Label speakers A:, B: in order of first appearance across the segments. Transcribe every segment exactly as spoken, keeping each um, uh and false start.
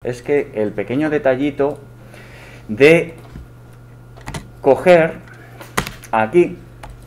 A: es que el pequeño detallito de coger aquí,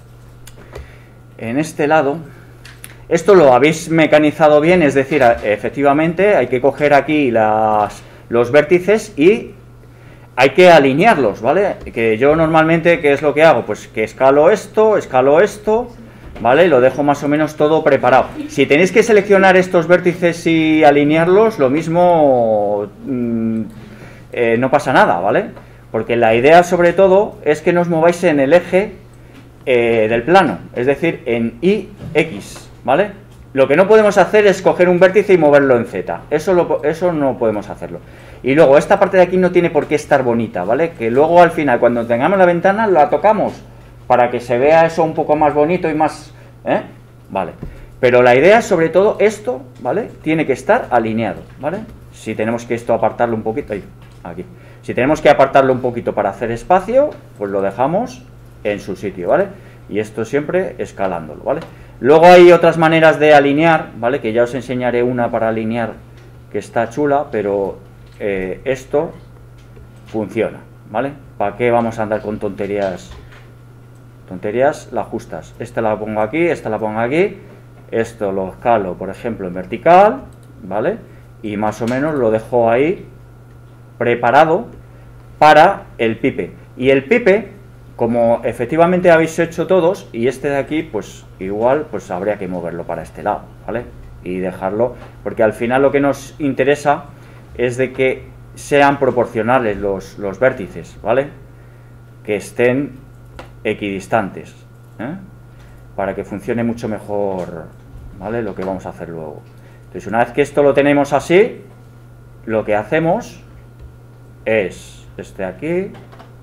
A: en este lado, esto lo habéis mecanizado bien, es decir, efectivamente hay que coger aquí las, los vértices y hay que alinearlos, ¿vale? Que yo normalmente, ¿qué es lo que hago? Pues que escalo esto, escalo esto, ¿vale? Lo dejo más o menos todo preparado. Si tenéis que seleccionar estos vértices y alinearlos, lo mismo mmm, eh, no pasa nada, ¿vale? Porque la idea sobre todo es que no os mováis en el eje eh, del plano, es decir, en Y X, ¿vale? Lo que no podemos hacer es coger un vértice y moverlo en Z, eso, lo, eso no podemos hacerlo. Y luego esta parte de aquí no tiene por qué estar bonita, ¿vale? Que luego al final cuando tengamos la ventana la tocamos para que se vea eso un poco más bonito y más... ¿eh? Vale. Pero la idea es sobre todo esto, ¿vale? Tiene que estar alineado, ¿vale? Si tenemos que esto apartarlo un poquito... Ahí, aquí. Si tenemos que apartarlo un poquito para hacer espacio, pues lo dejamos en su sitio, ¿vale? Y esto siempre escalándolo, ¿vale? Luego hay otras maneras de alinear, ¿vale? Que ya os enseñaré una para alinear que está chula, pero eh, esto funciona, ¿vale? ¿Para qué vamos a andar con tonterías? Tonterías, la ajustas. Esta la pongo aquí, esta la pongo aquí, esto lo escalo, por ejemplo, en vertical, ¿vale? Y más o menos lo dejo ahí preparado para el pipe. Y el pipe, como efectivamente habéis hecho todos, y este de aquí, pues igual, pues habría que moverlo para este lado, ¿vale? Y dejarlo, porque al final lo que nos interesa es de que sean proporcionales los, los vértices, ¿vale? Que estén equidistantes, ¿eh? Para que funcione mucho mejor, ¿vale? Lo que vamos a hacer luego. Entonces, una vez que esto lo tenemos así, lo que hacemos es este aquí,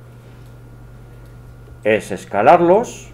A: es escalarlos,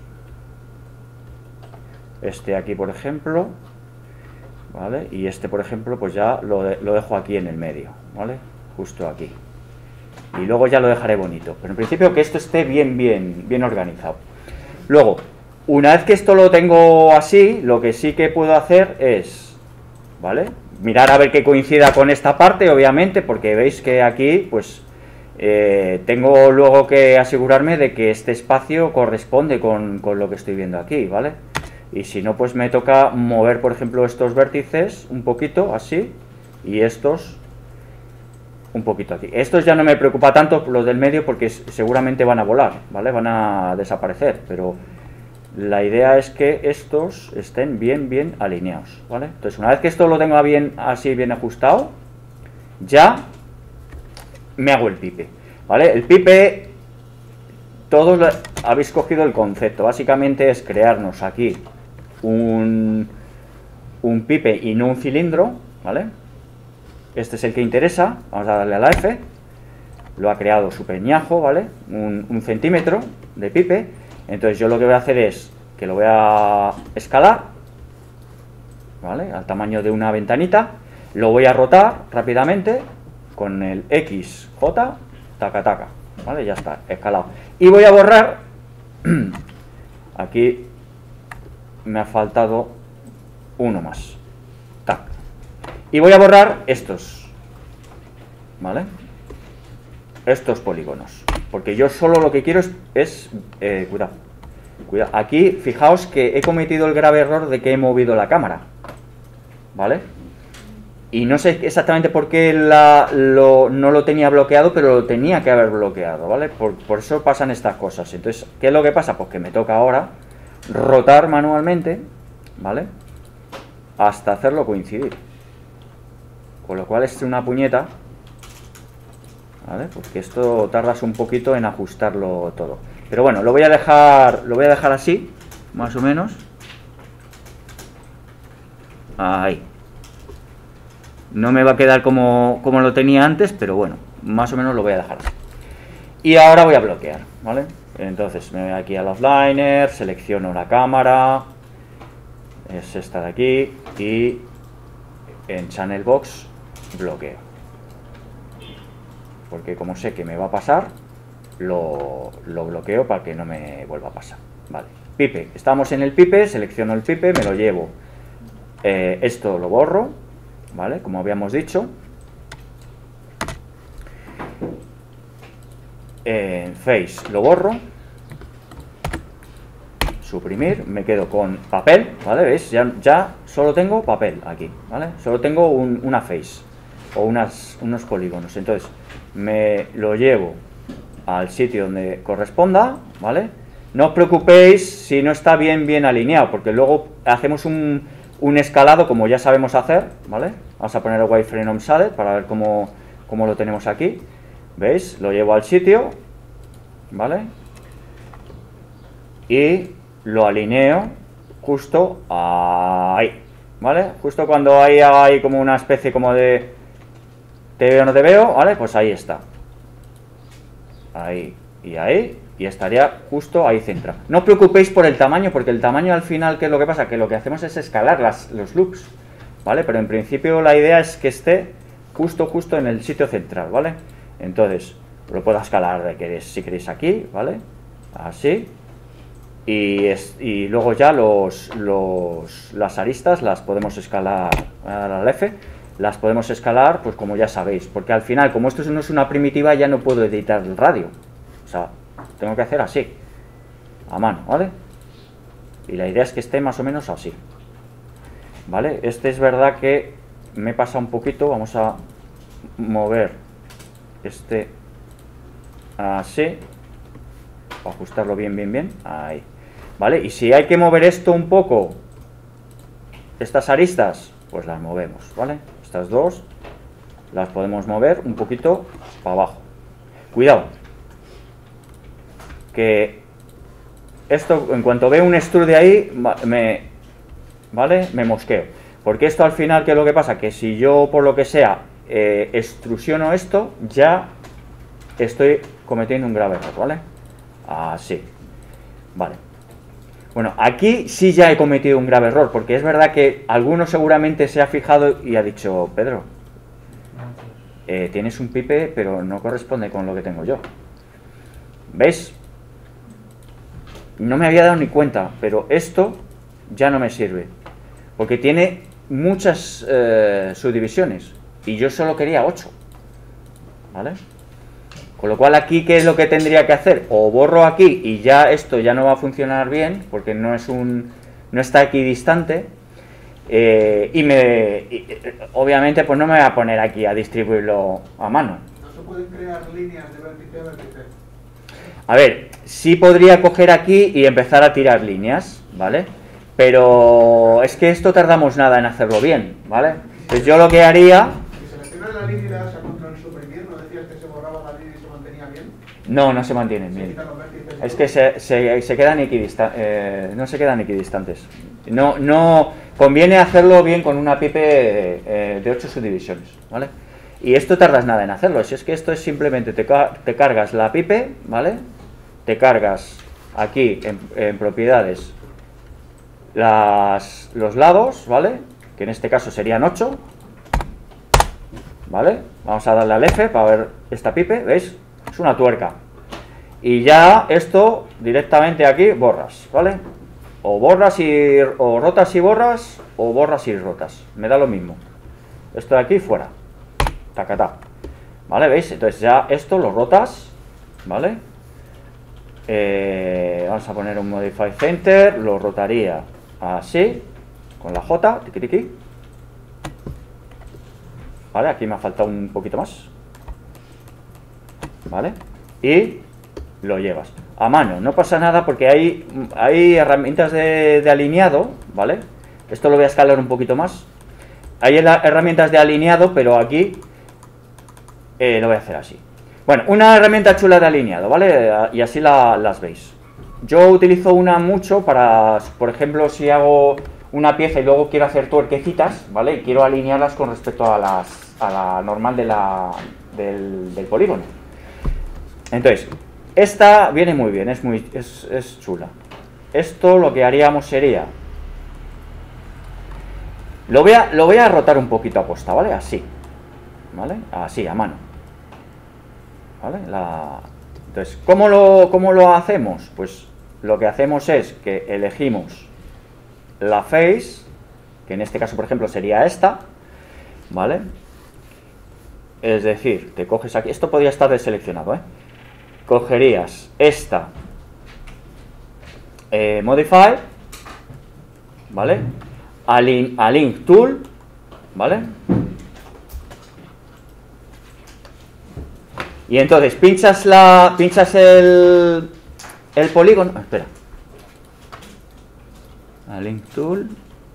A: este aquí por ejemplo, ¿vale? Y este por ejemplo pues ya lo, de, lo dejo aquí en el medio, ¿vale? Justo aquí. Y luego ya lo dejaré bonito, pero en principio que esto esté bien, bien, bien organizado. Luego, una vez que esto lo tengo así, lo que sí que puedo hacer es, ¿vale? Mirar a ver que coincida con esta parte, obviamente, porque veis que aquí, pues, eh, tengo luego que asegurarme de que este espacio corresponde con, con lo que estoy viendo aquí, ¿vale? Y si no, pues me toca mover, por ejemplo, estos vértices un poquito, así, y estos un poquito aquí. Estos ya no me preocupa tanto, los del medio, porque seguramente van a volar, ¿vale? Van a desaparecer, pero la idea es que estos estén bien, bien alineados, ¿vale? Entonces, una vez que esto lo tenga bien, así, bien ajustado, ya me hago el pipe, ¿vale? El pipe, todos habéis cogido el concepto, básicamente es crearnos aquí un, un pipe y no un cilindro, ¿vale? Este es el que interesa, vamos a darle a la F, lo ha creado su peñajo, ¿vale? Un, un centímetro de pipe. Entonces yo lo que voy a hacer es que lo voy a escalar, ¿vale? Al tamaño de una ventanita, lo voy a rotar rápidamente con el X J, taca taca, ¿vale? Ya está, escalado. Y voy a borrar, aquí me ha faltado uno más, tac. Y voy a borrar estos, ¿vale? Estos polígonos, porque yo solo lo que quiero es, es eh, cuidado, cuidado, aquí fijaos que he cometido el grave error de que he movido la cámara, ¿vale? Y no sé exactamente por qué la, lo, no lo tenía bloqueado, pero lo tenía que haber bloqueado, ¿vale? Por, por eso pasan estas cosas. Entonces, ¿qué es lo que pasa? Pues que me toca ahora rotar manualmente, ¿vale? Hasta hacerlo coincidir. Con lo cual es una puñeta, ¿vale? Porque esto tardas un poquito en ajustarlo todo. Pero bueno, lo voy a dejar, lo voy a dejar así, más o menos. Ahí. No me va a quedar como, como lo tenía antes, pero bueno, más o menos lo voy a dejar así. Y ahora voy a bloquear, ¿vale? Entonces me voy aquí al offliner, selecciono la cámara, es esta de aquí, y en Channel Box bloqueo. Porque como sé que me va a pasar, lo, lo bloqueo para que no me vuelva a pasar. Vale, pipe, estamos en el pipe, selecciono el pipe, me lo llevo. Eh, esto lo borro, ¿vale? Como habíamos dicho. en Face lo borro, suprimir, me quedo con papel, ¿vale? ¿Veis? Ya, ya solo tengo papel aquí, ¿vale? Solo tengo un, una Face o unas, unos polígonos. Entonces, me lo llevo al sitio donde corresponda, ¿vale? No os preocupéis si no está bien, bien alineado, porque luego hacemos un, un escalado como ya sabemos hacer, ¿vale? Vamos a poner el wireframe on shaded para ver cómo, cómo lo tenemos aquí. ¿Veis? Lo llevo al sitio, ¿vale? Y lo alineo justo ahí, ¿vale? Justo cuando ahí haga ahí como una especie como de te veo o no te veo, ¿vale? Pues ahí está. Ahí y ahí, y estaría justo ahí centrado. No os preocupéis por el tamaño, porque el tamaño al final, ¿qué es lo que pasa? Que lo que hacemos es escalar las, los loops, ¿vale? Pero en principio la idea es que esté justo, justo en el sitio central, ¿vale? Entonces, lo puedo escalar de que si queréis aquí, ¿vale? Así. Y, es, y luego ya los, los, las aristas las podemos escalar al F, las podemos escalar, pues como ya sabéis, porque al final, como esto no es una primitiva, ya no puedo editar el radio. O sea, tengo que hacer así, a mano, ¿vale? Y la idea es que esté más o menos así, ¿vale? Este es verdad que me pasa un poquito, vamos a mover este así, ajustarlo bien, bien, bien, ahí, ¿vale? Y si hay que mover esto un poco, estas aristas, pues las movemos, ¿vale? Estas dos las podemos mover un poquito para abajo. Cuidado, que esto, en cuanto veo un extrude ahí, me, ¿vale? Me mosqueo. Porque esto al final, ¿qué es lo que pasa? Que si yo, por lo que sea, eh, extrusiono esto, ya estoy cometiendo un grave error, ¿vale? Así. Vale. Bueno, aquí sí ya he cometido un grave error, porque es verdad que alguno seguramente se ha fijado y ha dicho, Pedro, eh, tienes un pipe, pero no corresponde con lo que tengo yo. ¿Veis? No me había dado ni cuenta, pero esto ya no me sirve, porque tiene muchas eh, subdivisiones, y yo solo quería ocho, ¿vale? Con lo cual aquí, ¿qué es lo que tendría que hacer? O borro aquí y ya esto ya no va a funcionar bien, porque no es un no está equidistante, eh, y me y, obviamente pues no me voy a poner aquí a distribuirlo a mano.
B: ¿No se pueden crear líneas de vértice a vértice?
A: A ver, sí podría coger aquí y empezar a tirar líneas, ¿vale? Pero es que esto tardamos nada en hacerlo bien, ¿vale? Pues yo lo que haría...
B: Si seleccionas la línea y le das a control suprimir, ¿no decías que se borraba la línea y se mantenía bien?
A: No, no se mantienen bien. Es que se, se, se quedan equidistantes, eh, no se quedan equidistantes. No, no conviene hacerlo bien con una pipe eh, de ocho subdivisiones, ¿vale? Y esto tardas nada en hacerlo. Si es que esto es simplemente te, te cargas la pipe, ¿vale? Te cargas aquí en, en propiedades las, los lados, ¿vale? Que en este caso serían ocho, ¿vale? Vamos a darle al F para ver esta pipe, ¿veis? Es una tuerca. Y ya esto directamente aquí borras, ¿vale? O borras y o rotas y borras, o borras y rotas. Me da lo mismo. Esto de aquí fuera. Tacatá. ¿Vale? ¿Veis? Entonces ya esto lo rotas, ¿vale? Eh, vamos a poner un Modify Center, lo rotaría así, con la J, tiqui tiqui. ¿Vale? Aquí me ha faltado un poquito más. ¿Vale? Y lo llevas a mano, no pasa nada porque hay, hay herramientas de, de alineado, ¿vale? Esto lo voy a escalar un poquito más. Hay herramientas de alineado, pero aquí eh, lo voy a hacer así. Bueno, una herramienta chula de alineado, ¿vale? Y así la, las veis. Yo utilizo una mucho para, por ejemplo, si hago una pieza y luego quiero hacer tuerquecitas, ¿vale? Y quiero alinearlas con respecto a, las, a la normal de la, del, del polígono. Entonces, esta viene muy bien, es, muy, es, es chula. Esto lo que haríamos sería... Lo voy, a, lo voy a rotar un poquito a posta, ¿vale? Así, ¿vale? Así, a mano. ¿Vale? La... Entonces, ¿cómo lo, ¿cómo lo hacemos? Pues lo que hacemos es que elegimos la face, que en este caso, por ejemplo, sería esta, ¿vale? Es decir, te coges aquí... Esto podría estar deseleccionado, ¿eh? cogerías esta eh, Modify, ¿vale? Align, Align Tool, ¿vale? Y entonces pinchas la pinchas el el polígono, ah, espera. Align Tool.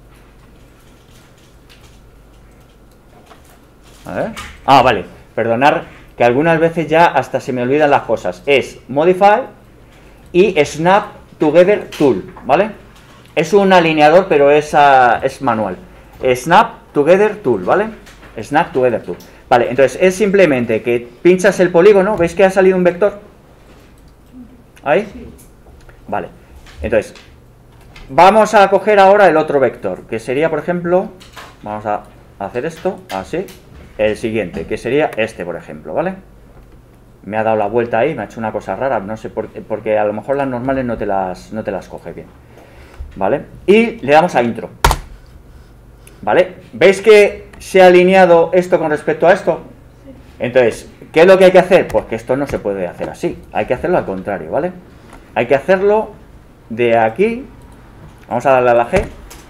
A: A ver. Ah, vale. Perdonar que algunas veces ya hasta se me olvidan las cosas. Es Modify y Snap Together Tool, ¿vale? Es un alineador, pero es, uh, es manual. Snap Together Tool, ¿vale? Snap Together Tool. Vale, entonces es simplemente que pinchas el polígono. ¿Veis que ha salido un vector? ¿Ahí? Vale. Entonces, vamos a coger ahora el otro vector, que sería, por ejemplo, vamos a hacer esto, así. El siguiente, que sería este, por ejemplo, ¿vale? Me ha dado la vuelta ahí, me ha hecho una cosa rara, no sé por qué, porque a lo mejor las normales no te las, no te las coge bien, ¿vale? Y le damos a intro, ¿vale? ¿Veis que se ha alineado esto con respecto a esto? Entonces, ¿qué es lo que hay que hacer? Pues que esto no se puede hacer así, hay que hacerlo al contrario, ¿vale? Hay que hacerlo de aquí, vamos a darle a la G.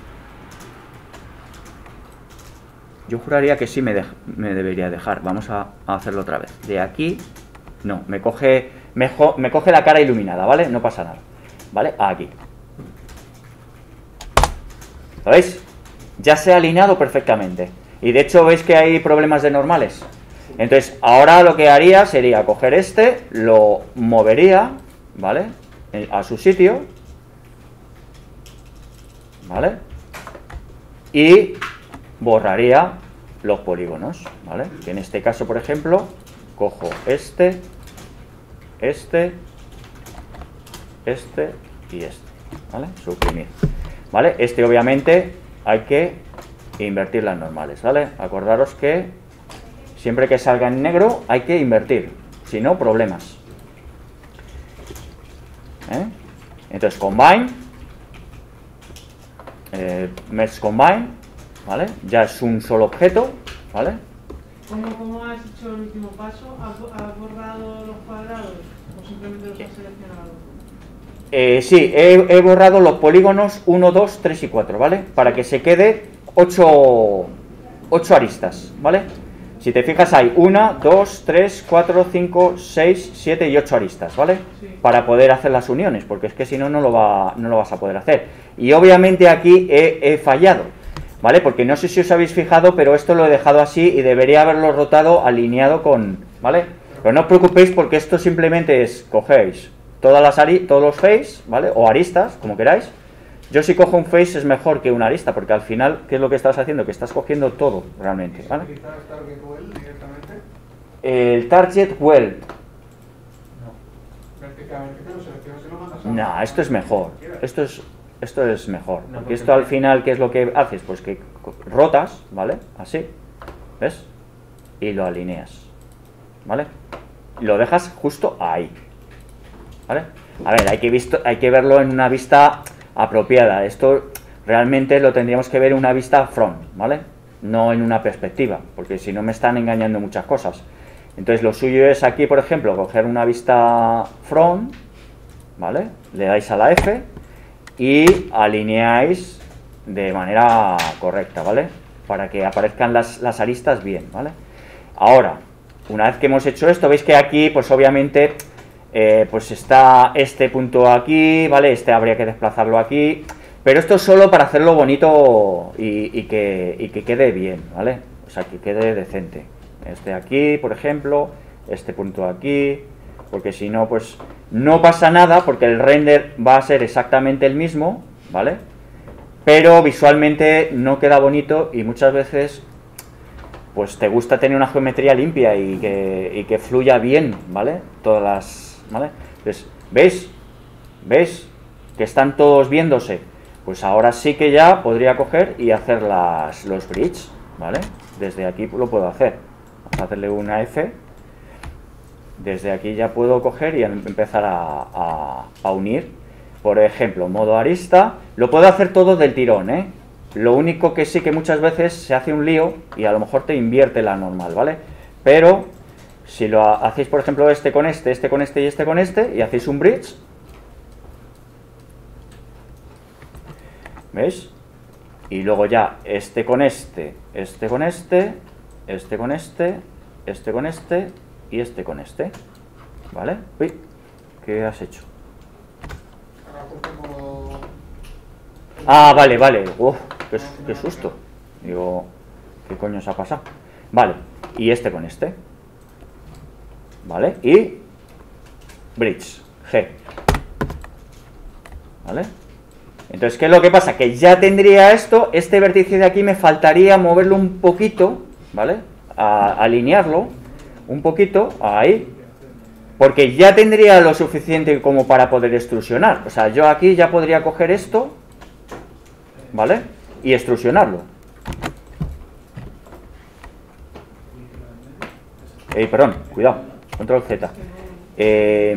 A: Yo juraría que sí me, de, me debería dejar. Vamos a, a hacerlo otra vez. De aquí, no, me coge, me, me coge la cara iluminada, ¿vale? No pasa nada, ¿vale? Aquí. ¿Lo veis? Ya se ha alineado perfectamente. Y de hecho, ¿veis que hay problemas de normales? Entonces, ahora lo que haría sería coger este, lo movería, ¿vale? A su sitio, ¿vale? Y borraría los polígonos, ¿vale? Que en este caso, por ejemplo, cojo este, este, este y este, ¿vale? Suprimir, ¿vale? Este obviamente hay que invertir las normales, ¿vale? Acordaros que siempre que salga en negro hay que invertir, si no, problemas. ¿Eh? Entonces, combine, eh, merge combine, ¿vale? Ya es un solo objeto, ¿vale?
C: ¿Cómo, cómo has hecho el último paso? ¿Has, has borrado los cuadrados o simplemente los has seleccionado?
A: Eh, sí, he, he borrado los polígonos uno, dos, tres y cuatro, ¿vale? Para que se quede ocho aristas, ¿vale? Si te fijas hay uno, dos, tres, cuatro, cinco, seis, siete y ocho aristas, ¿vale? Sí. Para poder hacer las uniones, porque es que si no, no lo, va, no lo vas a poder hacer. Y obviamente aquí he, he fallado, ¿vale? Porque no sé si os habéis fijado, pero esto lo he dejado así y debería haberlo rotado alineado con, ¿vale? Pero no os preocupéis porque esto simplemente es, cogéis todas las ari todos los face, ¿vale? O aristas, como queráis. Yo si cojo un face es mejor que una arista, porque al final, ¿qué es lo que estás haciendo? Que estás cogiendo todo, realmente, ¿vale? El target well. No, esto es mejor. Esto es, esto es mejor. Porque esto al final, ¿qué es lo que haces? Pues que rotas, ¿vale? Así, ¿ves? Y lo alineas, ¿vale? Y lo dejas justo ahí, ¿vale? A ver, hay que, visto, hay que verlo en una vista apropiada. Esto realmente lo tendríamos que ver en una vista front, ¿vale? No en una perspectiva, porque si no me están engañando muchas cosas. Entonces lo suyo es aquí, por ejemplo, coger una vista front, ¿vale? Le dais a la F y alineáis de manera correcta, ¿vale? Para que aparezcan las, las aristas bien, ¿vale? Ahora, una vez que hemos hecho esto, veis que aquí, pues obviamente, eh, pues está este punto aquí, ¿vale? Este habría que desplazarlo aquí, pero esto es solo para hacerlo bonito y, y, que, y que quede bien, ¿vale? O sea, que quede decente. Este aquí, por ejemplo, este punto aquí, porque si no, pues no pasa nada, porque el render va a ser exactamente el mismo, ¿vale? Pero visualmente no queda bonito y muchas veces pues te gusta tener una geometría limpia y que, y que fluya bien, ¿vale? Todas las, ¿vale? Entonces, ¿veis? ¿Veis? Que están todos viéndose. Pues ahora sí que ya podría coger y hacer las, los bridges, ¿vale? Desde aquí lo puedo hacer. Vamos a hacerle una F. Desde aquí ya puedo coger y empezar a, a, a unir. Por ejemplo, modo arista. Lo puedo hacer todo del tirón, ¿eh? Lo único que sí que muchas veces se hace un lío y a lo mejor te invierte la normal, ¿vale? Pero si lo ha- hacéis, por ejemplo, este con este, este con este y este con este, y hacéis un bridge, ¿veis? Y luego ya este con este, este con este, este con este, este con este y este con este, ¿vale? Uy, ¿qué has hecho?
B: Ahora pues como...
A: Ah, vale, vale. Uf, qué, qué susto. Digo, ¿qué coño se ha pasado? Vale, y este con este. ¿Vale? Y bridge, G. ¿Vale? Entonces, ¿qué es lo que pasa? Que ya tendría esto, este vértice de aquí me faltaría moverlo un poquito, ¿vale? A, alinearlo un poquito, ahí. Porque ya tendría lo suficiente como para poder extrusionar. O sea, yo aquí ya podría coger esto, ¿vale? Y extrusionarlo. Eh, perdón, cuidado, control Z. Eh,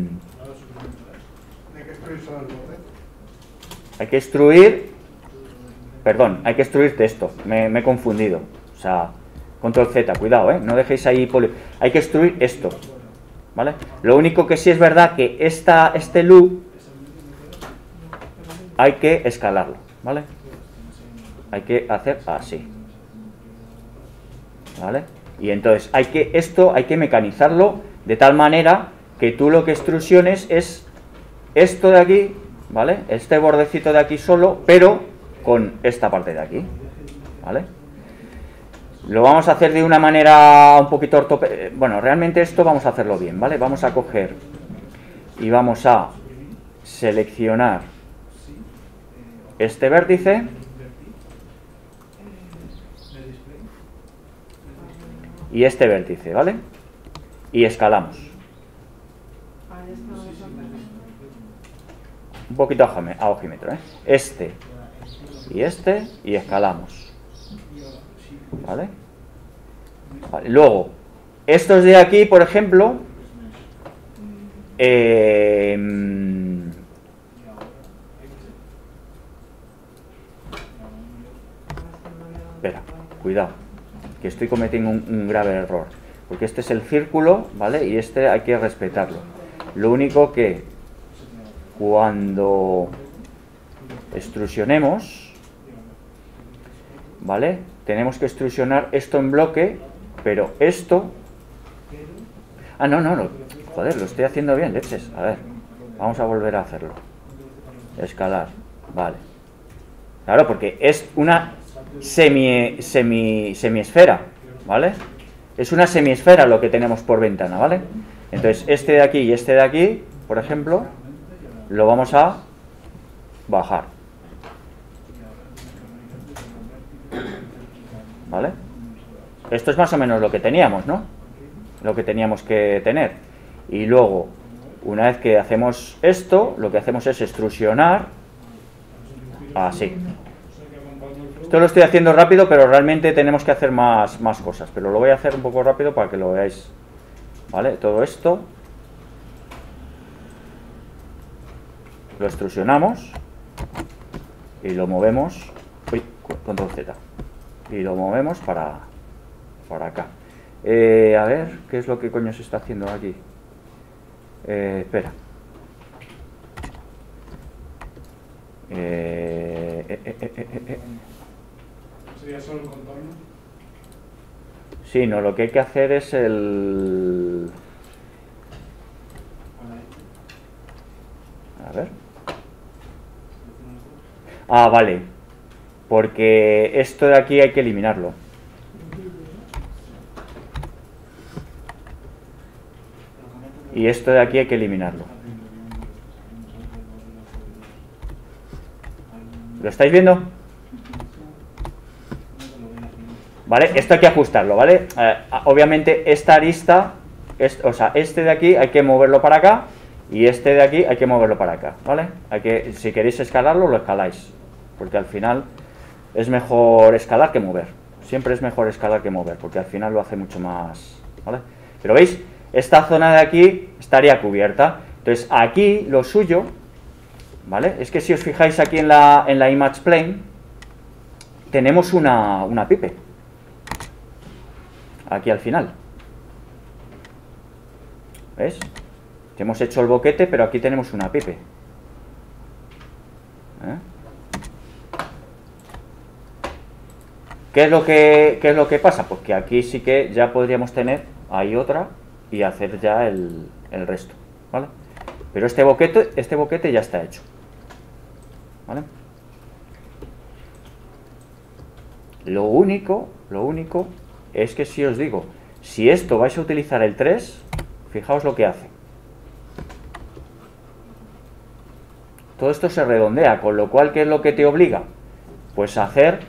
B: Hay que extruir solo el borde.
A: hay que extruir, perdón, hay que extruir texto, me, me he confundido. O sea, control Z, cuidado, ¿eh? No dejéis ahí poli... Hay que extruir esto, ¿vale? Lo único que sí es verdad que esta, este loop hay que escalarlo, ¿vale? Hay que hacer así, ¿vale? Y entonces hay que esto hay que mecanizarlo de tal manera que tú lo que extrusiones es esto de aquí, ¿vale? Este bordecito de aquí solo, pero con esta parte de aquí, ¿vale? Lo vamos a hacer de una manera un poquito ortopédica. Bueno, realmente esto vamos a hacerlo bien, ¿vale? Vamos a coger y vamos a seleccionar este vértice y este vértice, ¿vale? Y escalamos.
C: Ahí está, vamos a ver.
A: Un poquito a ojime- a ojímetro, ¿eh? Este y este y escalamos. ¿Vale? Vale, luego, estos de aquí, por ejemplo, eh, mm, espera, cuidado, que estoy cometiendo un, un grave error, porque este es el círculo, ¿vale? Y este hay que respetarlo. Lo único que cuando extrusionemos, ¿vale? Tenemos que extrusionar esto en bloque, pero esto... Ah, no, no, no, joder, lo estoy haciendo bien, leches. A ver, vamos a volver a hacerlo. Escalar, vale. Claro, porque es una semi, semi, semiesfera, ¿vale? Es una semiesfera lo que tenemos por ventana, ¿vale? Entonces, este de aquí y este de aquí, por ejemplo, lo vamos a bajar. ¿Vale? Esto es más o menos lo que teníamos, ¿no? Lo que teníamos que tener. Y luego, una vez que hacemos esto, lo que hacemos es extrusionar así. Esto lo estoy haciendo rápido, pero realmente tenemos que hacer más, más cosas. Pero lo voy a hacer un poco rápido para que lo veáis. ¿Vale? Todo esto lo extrusionamos y lo movemos. Uy, control Z. Y lo movemos para, para acá. Eh, a ver, ¿qué es lo que coño se está haciendo aquí? Eh, espera. Eh, eh, eh, eh, eh, eh.
B: ¿Sería solo el contorno?
A: Sí, no, lo que hay que hacer es el... A ver. Ah, vale. Porque esto de aquí hay que eliminarlo. Y esto de aquí hay que eliminarlo. ¿Lo estáis viendo? ¿Vale? Esto hay que ajustarlo, ¿vale? Eh, obviamente esta arista, es, o sea, este de aquí hay que moverlo para acá y este de aquí hay que moverlo para acá, ¿vale? Hay que, si queréis escalarlo, lo escaláis. Porque al final es mejor escalar que mover. Siempre es mejor escalar que mover, porque al final lo hace mucho más, ¿vale? Pero veis, esta zona de aquí estaría cubierta. Entonces aquí lo suyo, ¿vale? Es que si os fijáis aquí en la, en la image plane, tenemos una, una pipe. Aquí al final. ¿Ves? Hemos hecho el boquete, pero aquí tenemos una pipe. ¿Eh? ¿Qué es lo que, qué es lo que pasa? Pues que aquí sí que ya podríamos tener ahí otra y hacer ya el, el resto, ¿vale? Pero este boquete, este boquete ya está hecho, ¿vale? Lo único, lo único es que si os digo, si esto vais a utilizar el tres, fijaos lo que hace. Todo esto se redondea, con lo cual, ¿qué es lo que te obliga? Pues a hacer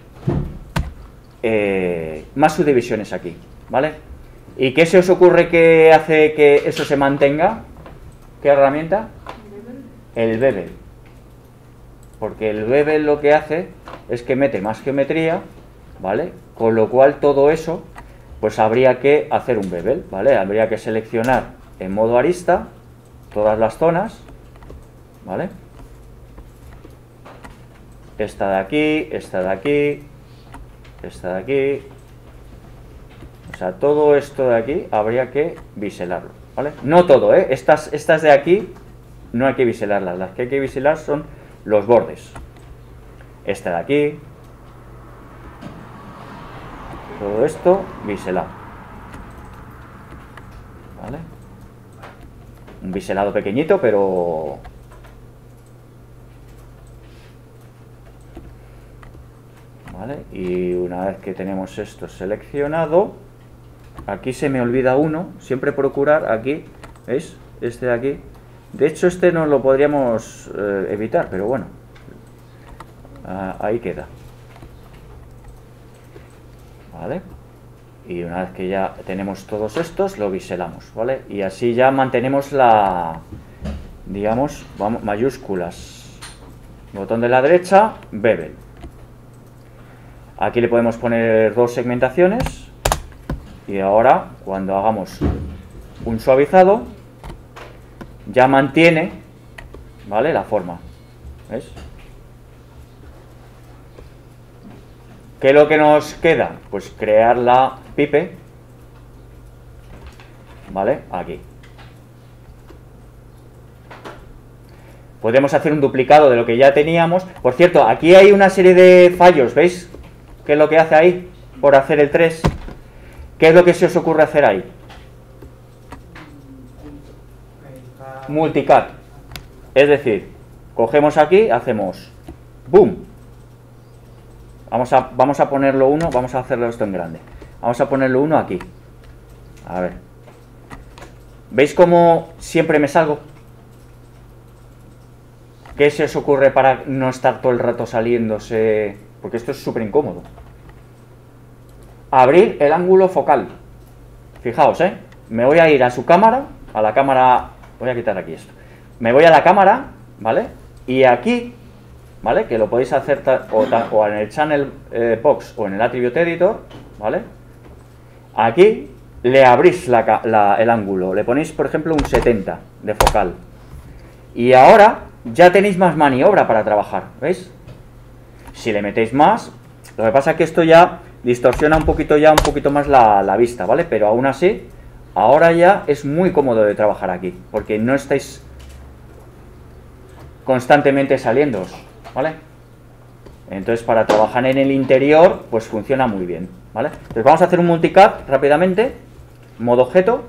A: eh, más subdivisiones aquí, ¿vale? ¿Y qué se os ocurre que hace que eso se mantenga? ¿Qué herramienta? El bevel. Porque el bevel lo que hace es que mete más geometría, ¿vale? Con lo cual todo eso, pues habría que hacer un bevel, ¿vale? Habría que seleccionar en modo arista todas las zonas, ¿vale? Esta de aquí, esta de aquí, esta de aquí. O sea, todo esto de aquí habría que biselarlo, ¿vale? No todo, ¿eh? Estas, estas de aquí no hay que biselarlas. Las que hay que biselar son los bordes. Esta de aquí. Todo esto biselado, ¿vale? Un biselado pequeñito, pero... ¿Vale? Y una vez que tenemos esto seleccionado, aquí se me olvida uno, siempre procurar aquí, ¿veis? Este de aquí. De hecho, este no lo podríamos eh, evitar, pero bueno, ah, ahí queda. ¿Vale? Y una vez que ya tenemos todos estos, lo biselamos, ¿vale? Y así ya mantenemos la, digamos, vamos, mayúsculas. Botón de la derecha, bevel. Aquí le podemos poner dos segmentaciones. Y ahora, cuando hagamos un suavizado, ya mantiene, ¿vale? La forma. ¿Ves? ¿Qué es lo que nos queda? Pues crear la pipe, ¿vale? Aquí. Podemos hacer un duplicado de lo que ya teníamos. Por cierto, aquí hay una serie de fallos, ¿veis? ¿Qué es lo que hace ahí? Por hacer el tres. ¿Qué es lo que se os ocurre hacer ahí? Multicut. Es decir, cogemos aquí, hacemos boom. Vamos a, vamos a ponerlo uno, vamos a hacerlo esto en grande. Vamos a ponerlo uno aquí. A ver. ¿Veis cómo siempre me salgo? ¿Qué se os ocurre para no estar todo el rato saliéndose? Porque esto es súper incómodo. Abrir el ángulo focal. Fijaos, ¿eh? Me voy a ir a su cámara, a la cámara... Voy a quitar aquí esto. Me voy a la cámara, ¿vale? Y aquí... ¿Vale? Que lo podéis hacer o, o en el Channel eh, Box o en el Attribute Editor, ¿vale? Aquí le abrís la, la, el ángulo, le ponéis, por ejemplo, un setenta de focal. Y ahora ya tenéis más maniobra para trabajar, ¿veis? Si le metéis más, lo que pasa es que esto ya distorsiona un poquito ya un poquito más la, la vista, ¿vale? Pero aún así, ahora ya es muy cómodo de trabajar aquí, porque no estáis constantemente saliéndoos, ¿vale? Entonces para trabajar en el interior pues funciona muy bien, ¿vale? Entonces vamos a hacer un multicut rápidamente, modo objeto,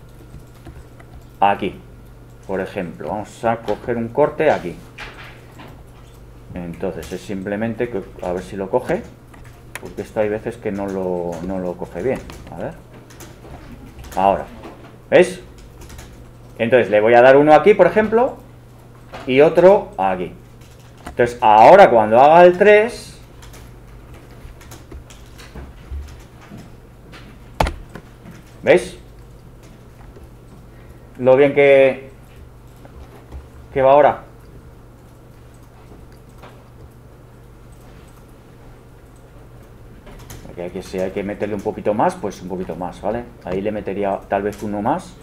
A: aquí, por ejemplo, vamos a coger un corte aquí. Entonces es simplemente que, a ver si lo coge, porque esto hay veces que no lo, no lo coge bien, a ver, ahora, ¿ves? Entonces le voy a dar uno aquí, por ejemplo, y otro aquí. Entonces, ahora cuando haga el tres, ¿veis? Lo bien que, que va ahora. Aquí, aquí si hay que meterle un poquito más, pues un poquito más, ¿vale? Ahí le metería tal vez uno más.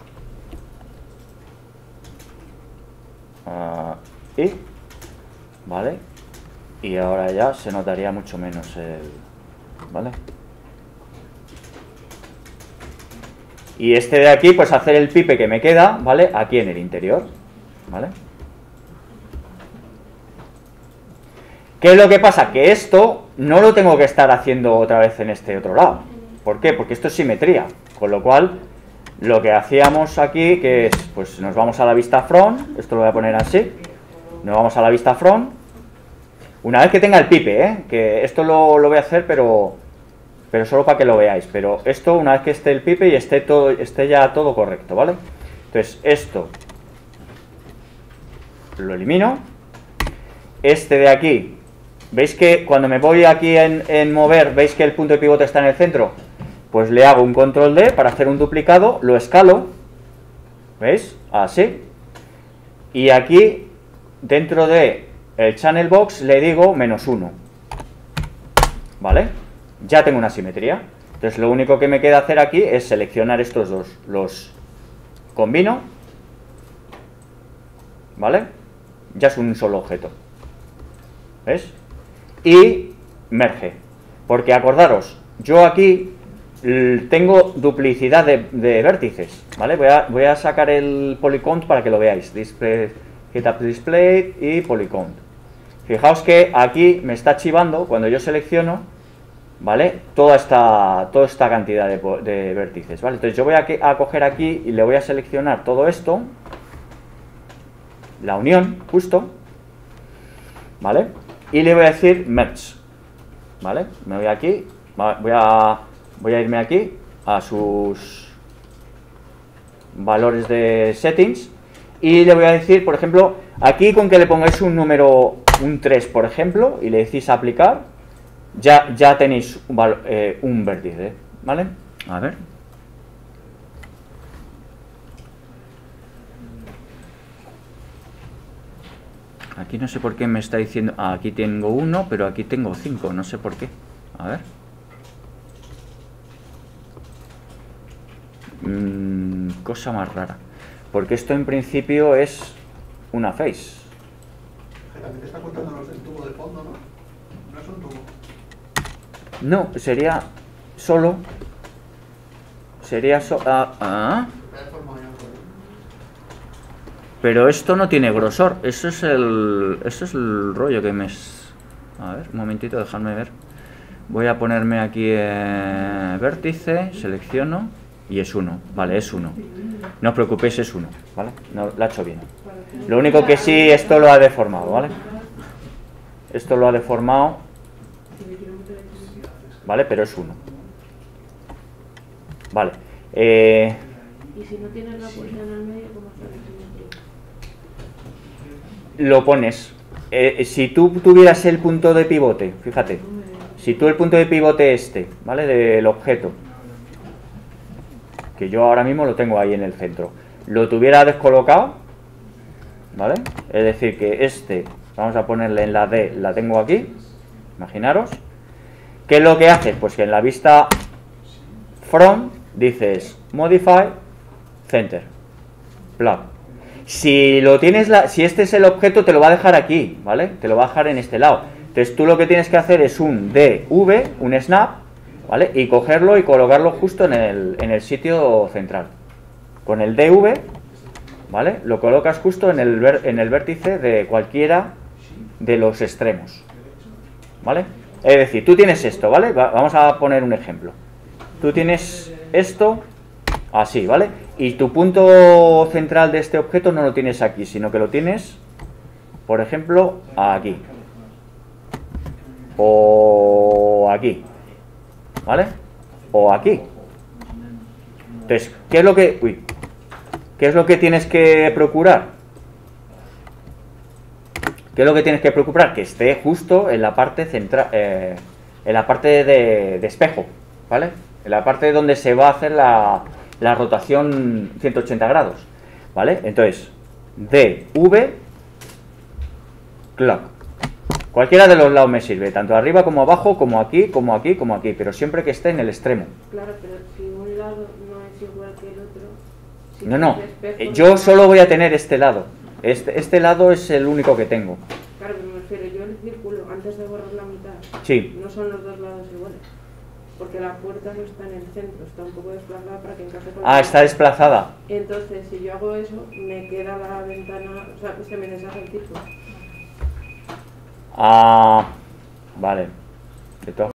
A: Uh, y... ¿Vale? Y ahora ya se notaría mucho menos el... ¿Vale? Y este de aquí, pues hacer el pipe que me queda, ¿vale? Aquí en el interior, ¿vale? ¿Qué es lo que pasa? Que esto no lo tengo que estar haciendo otra vez en este otro lado. ¿Por qué? Porque esto es simetría, con lo cual lo que hacíamos aquí, que es, pues nos vamos a la vista front, esto lo voy a poner así, nos vamos a la vista front, una vez que tenga el pipe, ¿eh? Que esto lo, lo voy a hacer, pero, pero solo para que lo veáis, pero esto una vez que esté el pipe y esté, todo, esté ya todo correcto, ¿vale? Entonces esto lo elimino, este de aquí, ¿veis que cuando me voy aquí en, en mover, veis que el punto de pivote está en el centro? Pues le hago un control D para hacer un duplicado, lo escalo, ¿veis? Así. Y aquí, dentro de el channel box, le digo menos uno. ¿Vale? Ya tengo una simetría. Entonces lo único que me queda hacer aquí es seleccionar estos dos. Los combino. ¿Vale? Ya es un solo objeto. ¿Ves? Y merge. Porque acordaros, yo aquí tengo duplicidad de, de vértices, ¿vale? Voy a, voy a sacar el polycount para que lo veáis. Display, hit up display y polycount. Fijaos que aquí me está chivando cuando yo selecciono, ¿vale? Toda esta, toda esta cantidad de, de vértices, ¿vale? Entonces yo voy a, a coger aquí y le voy a seleccionar todo esto, la unión, justo, ¿vale? Y le voy a decir merge, ¿vale? Me voy aquí, voy a... Voy a irme aquí a sus valores de settings y le voy a decir, por ejemplo, aquí con que le pongáis un número, un tres, por ejemplo, y le decís aplicar, ya, ya tenéis un, eh, un vértice, ¿vale? A ver. Aquí no sé por qué me está diciendo, ah, aquí tengo uno, pero aquí tengo cinco, no sé por qué. A ver. Mm, cosa más rara, porque esto en principio es una face.
B: También te está contando los del tubo de fondo, ¿no? No es un tubo.
A: No, sería solo sería so ah, ah. Pero esto no tiene grosor, eso es el eso es el rollo que me es... A ver, un momentito, dejadme ver. Voy a ponerme aquí eh, vértice, selecciono y es uno, vale, es uno. No os preocupéis, es uno, ¿vale? No, lo ha hecho bien. Lo único que sí, esto lo ha deformado, ¿vale? Esto lo ha deformado, ¿vale? Pero es uno. Vale. Eh,
D: ¿Y si no tienes la puerta en el medio, cómo está la simetría?
A: Lo pones. Eh, si tú tuvieras el punto de pivote, fíjate, si tú el punto de pivote este, ¿vale? Del objeto, que yo ahora mismo lo tengo ahí en el centro, lo tuviera descolocado, ¿vale? Es decir, que este, vamos a ponerle en la D, la tengo aquí, imaginaros. ¿Qué es lo que hace? Pues que en la vista front dices modify center, plug. Si lo tienes, la, si este es el objeto, te lo va a dejar aquí, ¿vale? Te lo va a dejar en este lado. Entonces tú lo que tienes que hacer es un D V, un snap, ¿vale? Y cogerlo y colocarlo justo en el, en el sitio central. Con el D V, ¿vale? Lo colocas justo en el, ver, en el vértice de cualquiera de los extremos, ¿vale? Es decir, tú tienes esto, ¿vale? Va, vamos a poner un ejemplo. Tú tienes esto así, ¿vale? Y tu punto central de este objeto no lo tienes aquí, sino que lo tienes, por ejemplo, aquí. O aquí. ¿Vale? O aquí. Entonces, ¿qué es lo que... Uy, ¿qué es lo que tienes que procurar? ¿Qué es lo que tienes que procurar? Que esté justo en la parte central, eh, en la parte de, de espejo, ¿vale? En la parte donde se va a hacer la, la rotación ciento ochenta grados, ¿vale? Entonces, D, V, clock. Cualquiera de los lados me sirve, tanto arriba como abajo, como aquí, como aquí, como aquí, pero siempre que esté en el extremo.
D: Claro, pero si un lado no es igual que el otro... Si
A: no, no,
D: espejo,
A: yo no... solo voy a tener este lado. Este, este lado es el único que tengo.
D: Claro, pero me refiero, yo el círculo, antes de borrar la mitad,
A: sí.
D: no son los dos lados iguales. porque la puerta no está en el centro, está un poco desplazada para que encaje con
A: Ah,
D: la
A: está desplazada.
D: Entonces, si yo hago eso, me queda la ventana, o sea, se me deshace el tipo.
A: Ah, vale. De todas